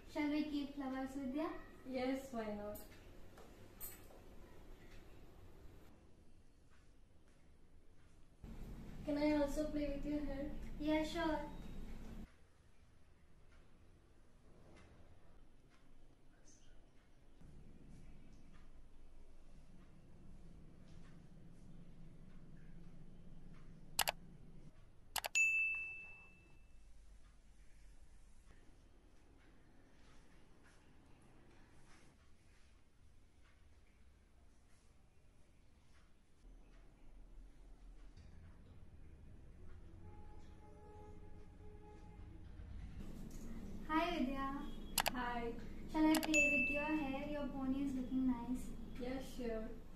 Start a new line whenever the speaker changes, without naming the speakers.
Shall we keep flowers, Vidya?
Yes, why not? Can I also play with your hair?
Yeah, sure. Hi, Vidya.
Hi.
Shall I play with your hair? Your pony is looking nice.
Yeah, sure.